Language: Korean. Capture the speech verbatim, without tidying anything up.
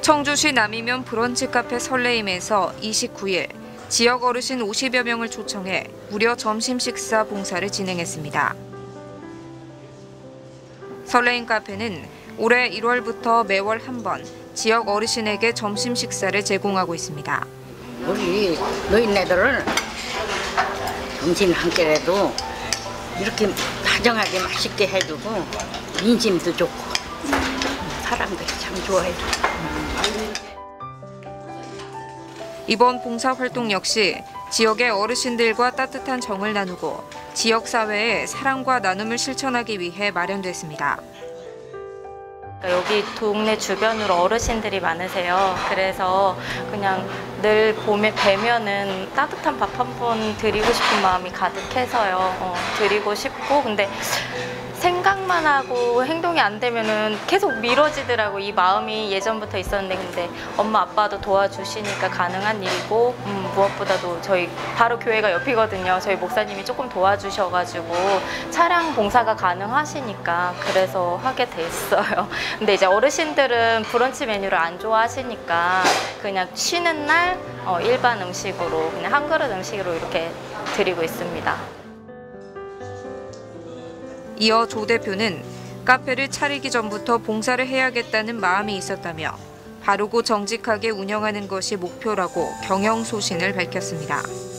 청주시 남이면 브런치 카페 설레임에서 이십구 일 지역 어르신 오십여 명을 초청해 무료 점심 식사 봉사를 진행했습니다. 설레임 카페는 올해 일월부터 매월 한 번 지역 어르신에게 점심 식사를 제공하고 있습니다. 우리 노인네들은 점심 한 끼라도 이렇게 다정하게 맛있게 해주고 인심도 좋고 사람들이 참 좋아해요. 이번 봉사활동 역시 지역의 어르신들과 따뜻한 정을 나누고 지역사회의 사랑과 나눔을 실천하기 위해 마련됐습니다. 여기 동네 주변으로 어르신들이 많으세요. 그래서 그냥 늘 봄에 뵈면은 따뜻한 밥 한 번 드리고 싶은 마음이 가득해서요. 어, 드리고 싶고 근데 생각만 하고 행동이 안 되면은 계속 미뤄지더라고. 이 마음이 예전부터 있었는데 근데 엄마 아빠도 도와주시니까 가능한 일이고 음, 무엇보다도 저희 바로 교회가 옆이거든요. 저희 목사님이 조금 도와주셔가지고 차량 봉사가 가능하시니까 그래서 하게 됐어요. 근데 이제 어르신들은 브런치 메뉴를 안 좋아하시니까 그냥 쉬는 날 어, 일반 음식으로 그냥 한 그릇 음식으로 이렇게 드리고 있습니다. 이어 조 대표는 카페를 차리기 전부터 봉사를 해야겠다는 마음이 있었다며 바르고 정직하게 운영하는 것이 목표라고 경영소신을 밝혔습니다.